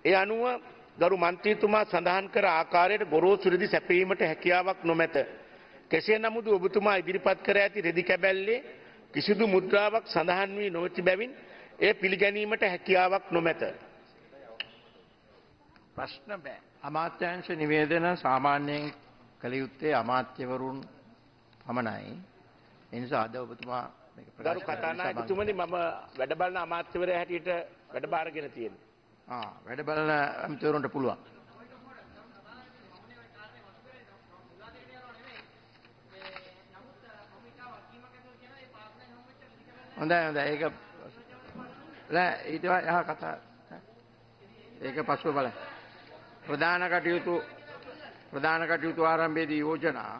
ඒ අනුව ගරු මන්ත්‍රීතුමා සඳහන් කර ආකාරයට ගොරෝසු රෙදි සැපයීමට හැකියාවක් නොමැත. කෙසේ නමුත් ඔබතුමා ඉදිරිපත් කර ඇති රෙදි කැබැල්ලේ කිසිදු මුද්‍රාවක් සඳහන් වී නොමැති බැවින් එය පිළිගැනීමට හැකියාවක් නොමැත. ප්‍රශ්න බෑ. අමාත්‍යාංශ නිවේදන සාමාන්‍යයෙන් කළ යුත්තේ අමාත්‍යවරුන් පමණයි. ඒ නිසා අද ඔබතුමා මේක ගරු කතානායකතුමනි මම වැඩ බලන අමාත්‍යවරයා හැටියට වැඩ බාරගෙන තියෙනවා. වැඩ බලන අමාත්‍යවරුන්ට පුළුවන්. හොඳයි ඒක නෑ ඊට එහා කතා ඒක පස්ව බලන්න. ප්‍රධාන කටයුතු ආරම්භයේදී යෝජනා